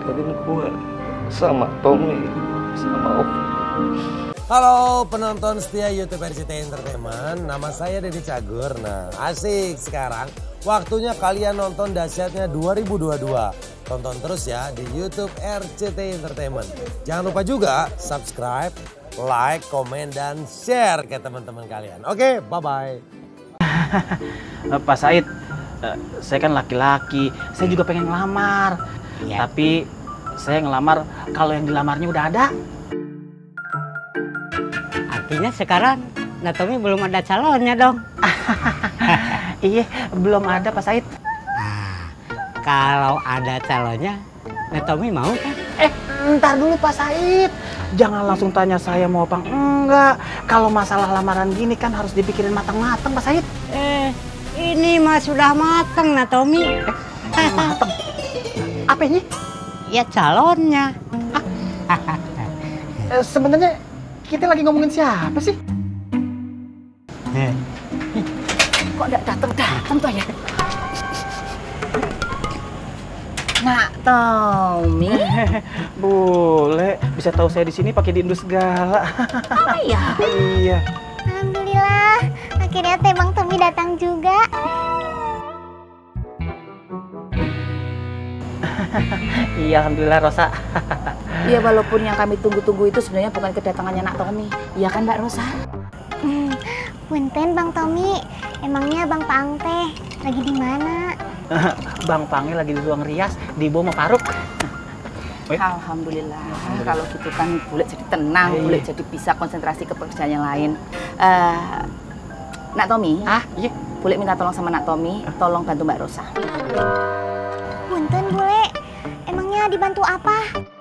nganterin gue sama Tommy sama Ovi. Halo penonton setia YouTube RCTI Entertainment, nama saya Deddy Cagur. Nah asik sekarang waktunya kalian nonton dahsyatnya 2022. Tonton terus ya di YouTube RCTI Entertainment. Jangan lupa juga subscribe, like, komen, dan share ke teman-teman kalian. Oke, bye-bye. Pak Said, saya kan laki-laki, saya juga pengen ngelamar. Ya. Tapi saya ngelamar kalau yang dilamarnya udah ada. Artinya sekarang Natomi belum ada calonnya dong. Iya, belum ada Pak Said. Nah, kalau ada calonnya, Natomi mau kan? Ntar dulu Pak Said. Jangan langsung tanya saya mau apa enggak. Kalau masalah lamaran gini kan harus dipikirin matang-matang Pak Said. Ini mah sudah matang Natomi. Matang? Apa ini? Ya calonnya. Sebenarnya kita lagi ngomongin siapa sih? Kok nggak datang tuh ya? Nak Tommy. Boleh, bisa tahu saya di sini pakai diindu segala. Oh iya. Iya. Alhamdulillah, akhirnya teh Bang Tommy datang juga. Iya, alhamdulillah Rosa. Iya, walaupun yang kami tunggu-tunggu itu sebenarnya bukan kedatangannya Nak Tommy. Iya kan Mbak Rosa? Punten Bang Tommy, emangnya Bang Paang teh lagi di mana? Bang Pange lagi di ruang rias, di bawah sama Faruk. Alhamdulillah. Kalau gitu kan boleh jadi tenang, boleh jadi bisa konsentrasi ke pekerjaan yang lain. Nak Tommy, Iya. boleh minta tolong sama Nak Tommy, tolong bantu Mbak Rosa. Punten bule, emangnya dibantu apa?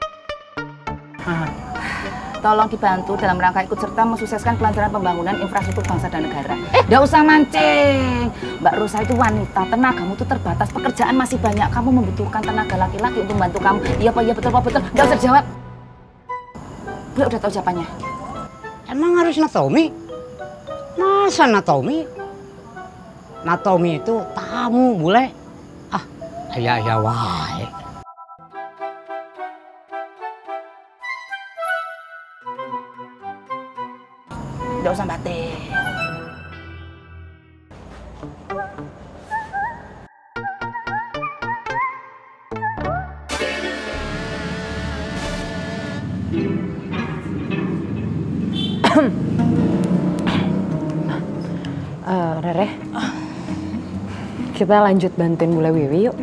Tolong dibantu dalam rangka ikut serta mensukseskan kelancaran pembangunan infrastruktur bangsa dan negara. Nggak usah mancing. Mbak Rosa itu wanita, tenagamu tuh terbatas, pekerjaan masih banyak. Kamu membutuhkan tenaga laki-laki untuk membantu kamu. Iya Pak, iya betul Pak, betul. Nggak usah jawab. Bule udah tahu jawabannya. Emang harus Natomi? Masa Natomi? Natomi itu tamu bule. Ya wae. Nggak usah batin. Rere, kita lanjut bantuin Bule Wiwi yuk.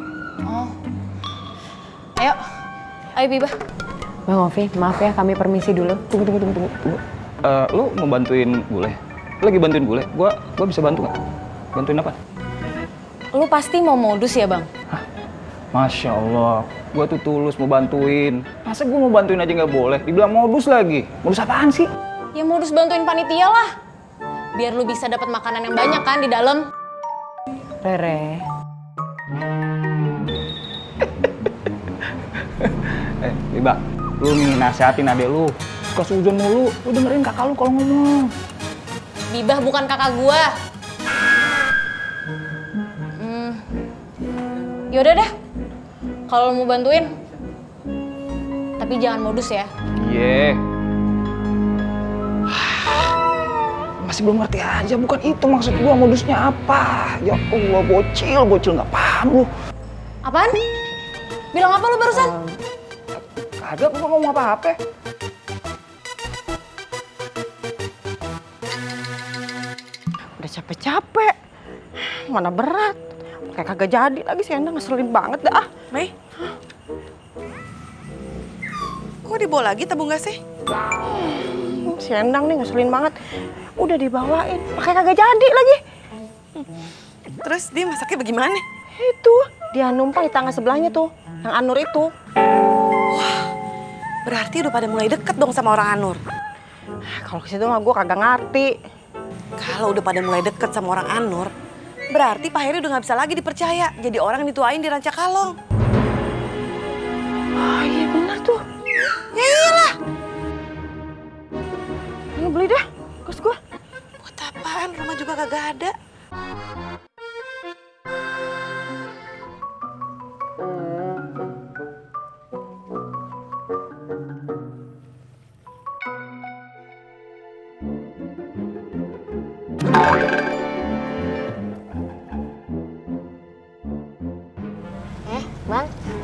Ayo Bibah. Bang Ovi, maaf ya kami permisi dulu. Tunggu. Lu mau bantuin Bule? Lu lagi bantuin Bule? Gua bisa bantu nggak? Bantuin apa? Lu pasti mau modus ya Bang? Masya Allah, gua tuh tulus mau bantuin. Masa gua mau bantuin aja nggak boleh? Dibilang modus lagi. Modus apaan sih? Ya modus bantuin panitia lah. Biar lu bisa dapat makanan yang banyak kan di dalam. Rere. Bibak, lu nih nasihatin adek lu. Suka suzon mulu, lu dengerin kakak lu kalau ngomong. Bibah bukan kakak gua. Yaudah deh, kalau mau bantuin. Tapi jangan modus ya. Iya. Masih belum ngerti aja, bukan itu maksud gua, modusnya apa? Ya Allah, bocil nggak paham lu. Apaan? Bilang apa lu barusan? Kagak, gua ngomong apa-apa. Udah capek-capek, mana berat. Kayak kagak jadi lagi sih, Endang ngeselin banget dah. Mei, kok dibawa lagi tabung gasnya? Si Endang nih ngeselin banget. Udah dibawain, pakai kagak jadi lagi. Terus dia masaknya bagaimana? Itu, dia numpang di tangga sebelahnya tuh, yang Anur itu. Wah, berarti udah pada mulai deket dong sama orang Anur. Kalau ke situ mah gue kagak ngerti. Kalau udah pada mulai deket sama orang Anur, berarti Pak Heri udah nggak bisa lagi dipercaya jadi orang yang dituain di Rancakalong. Oh iya bener tuh. Ya iyalah. Ini beli deh, gas gue. Buat apaan? Rumah juga kagak ada. Bang.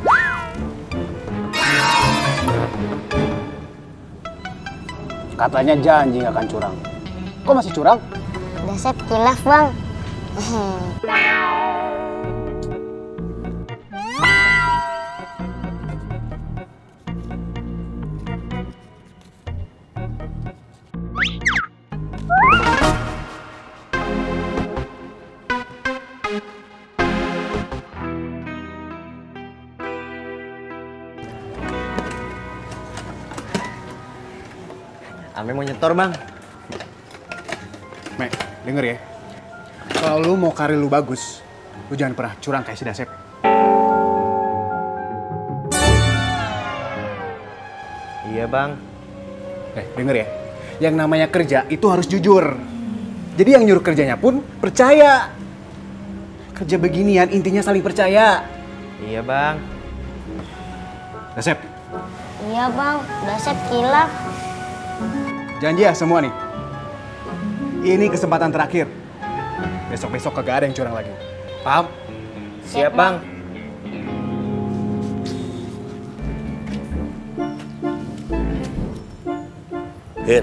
Katanya janji nggak akan curang. Kok masih curang? Dasep kilaf, Bang. Ame mau nyetor, Bang. Mek, denger ya. Kalau lu mau karir lu bagus, lu jangan pernah curang kayak si Dasep. Iya, Bang. Denger ya. Yang namanya kerja itu harus jujur. Jadi yang nyuruh kerjanya pun percaya. Kerja beginian intinya saling percaya. Iya, Bang. Dasep, Iya, Bang. Dasep kilaf. janji ya semua nih. Ini kesempatan terakhir. Besok-besok kagak ada yang curang lagi. Paham? Siap, Bang. Hin,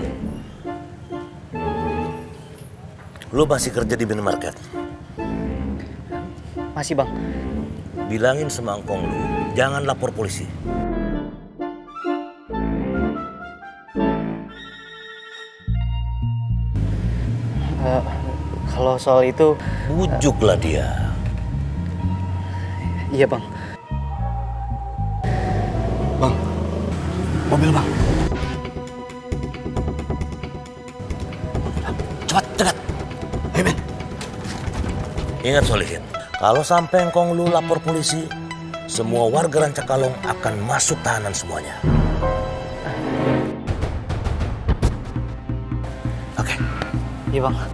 lu masih kerja di minimarket? Masih, Bang. Bilangin sama angkong lu, jangan lapor polisi. Kalau soal itu... Bujuklah dia. Iya, Bang. Bang, mobil bang. Cepat, dekat. Ayo, men. Ingat, Solihin, kalau sampai engkong lu lapor polisi, semua warga Rancakalong akan masuk tahanan semuanya. Oke. Iya, Bang.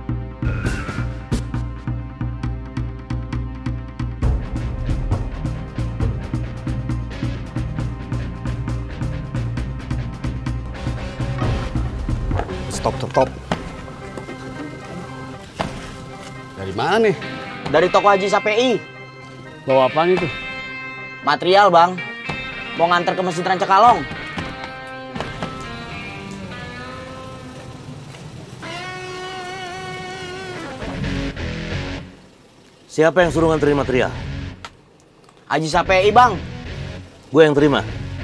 Stop. Dari mana nih? Dari toko Haji Sapei. Bawa apaan itu? Material, Bang. Mau nganter ke Masjid Rancakalong. Siapa yang suruh nganterin material? Haji Sapei, Bang. Gue yang terima.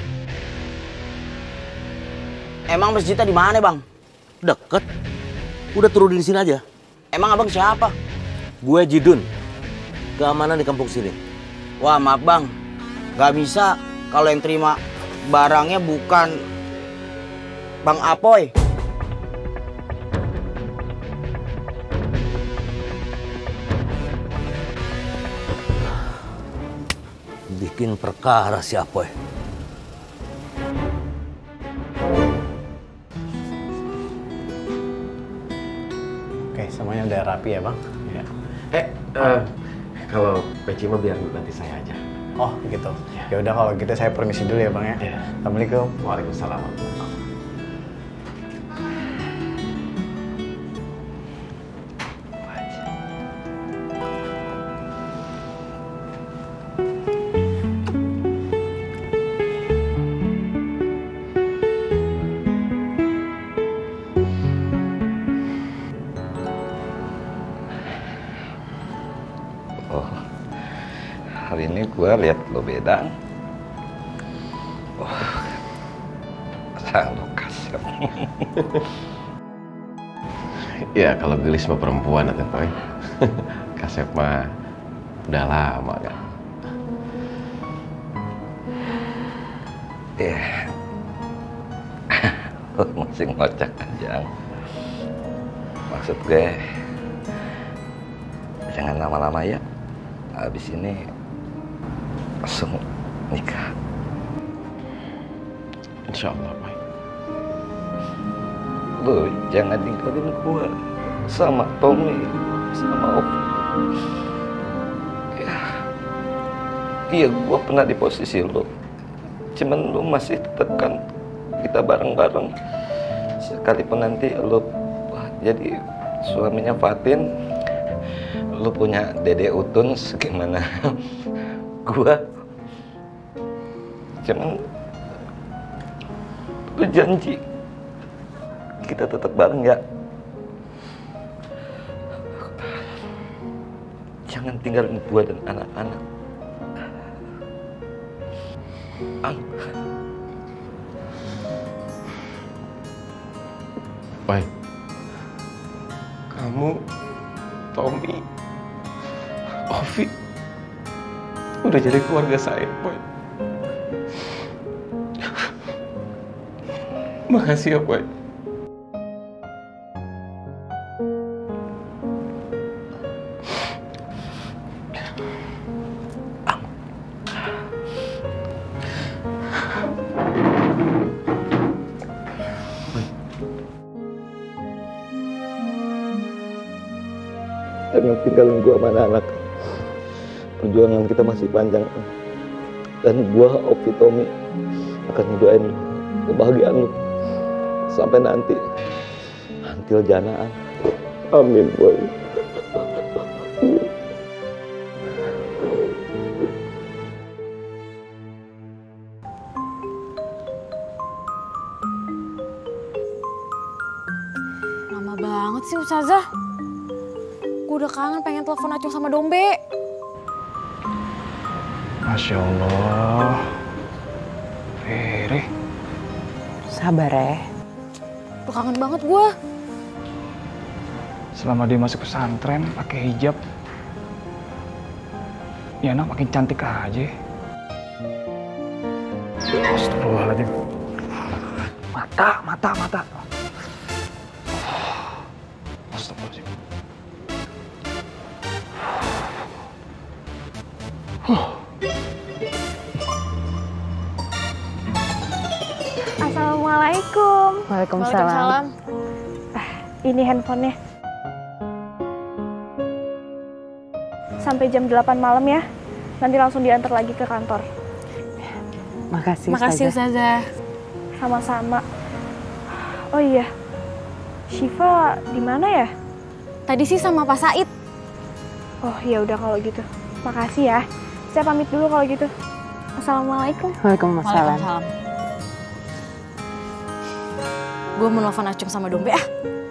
Emang masjidnya di mana, Bang? Deket. Udah turunin di sini aja. Emang Abang siapa? Gue Jidun. Keamanan di kampung sini. Wah, maaf, Bang. Gak bisa kalau yang terima barangnya bukan Bang Apoy. Bikin perkara si Apoy. Oke, semuanya udah rapi ya bang? Ya. Kalau peci mah biar nanti saya aja. Oh gitu. Ya udah kalau gitu saya permisi dulu ya bang ya. Ya. Assalamualaikum. Waalaikumsalam. Hari ini gue lihat lo beda. Oh, selalu kasar. Ya kalau gelis mah perempuan atau Poy. Kasep mah udah lama kan. Ya, lo masih ngocak aja. Maksud gue, jangan lama-lama ya. Habis ini langsung nikah. Insya Allah, Poy. Lo jangan tinggalin gua sama Tommy, sama Op. Ya, iya gua pernah di posisi lo. Cuman lo masih tekan kita bareng-bareng. Sekalipun nanti lo jadi suaminya Fatin, lu punya dede utun segimana gua. Cuman lu janji kita tetap bareng ya. Jangan tinggalin gua dan anak-anak. Pai, kamu, Tommy, Ovi udah jadi keluarga saya, Pai. Makasih ya, Pai. Jangan tinggalin gua sama anak-anak. Perjuangan kita masih panjang. Dan gua, Ovi, Tommy akan ngedoain lu, kebahagiaan lu sampai nanti until janaan. Amin, boy. Lama banget sih Ustazah. Gue udah kangen pengen telepon Acung sama Dombe. Masya Allah. Rere. Sabar ya. Udah kangen banget gue. Selama dia masuk pesantren pakai hijab, ya anak makin cantik aja. Astagfirullahaladzim. Mata. Astagfirullahaladzim. Assalamualaikum. Waalaikumsalam. Ini handphonenya. Sampai jam 8 malam ya. Nanti langsung diantar lagi ke kantor. Makasih Ustazah. Sama-sama. Oh iya. Syifa di mana ya? Tadi sih sama Pak Said. Oh ya udah kalau gitu. Makasih ya. Saya pamit dulu kalau gitu. Assalamualaikum. Waalaikumsalam. Gue mau nelfon Acung sama Dombe ah.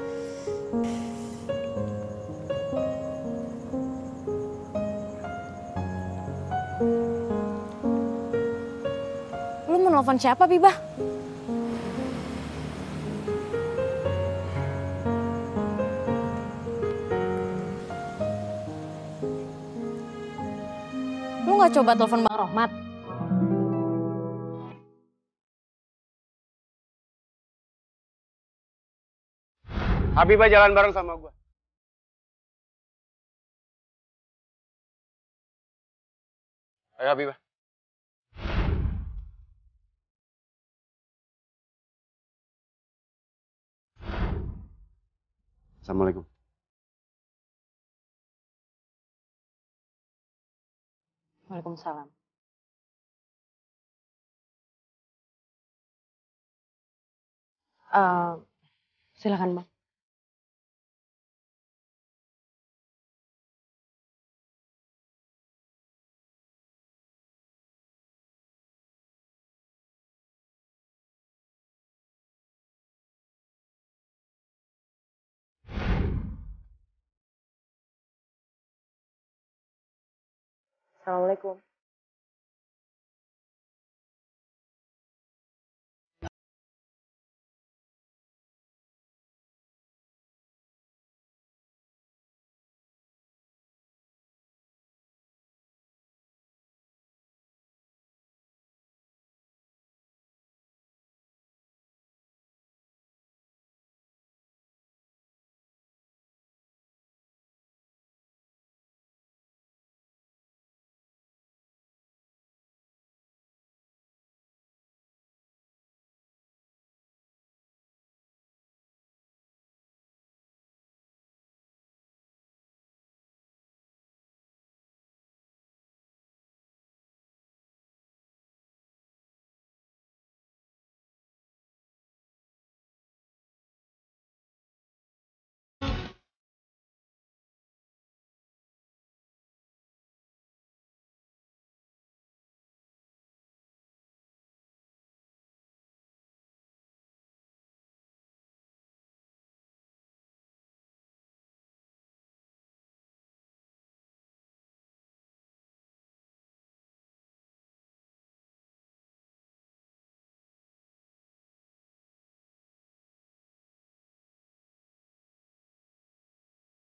Lu mau nelfon siapa, Bibah? Lu nggak coba telepon Bang Rohmat? Habibah jalan bareng sama gue. Ayo Habibah. Assalamualaikum. Waalaikumsalam. Silakan Bang. Assalamualaikum.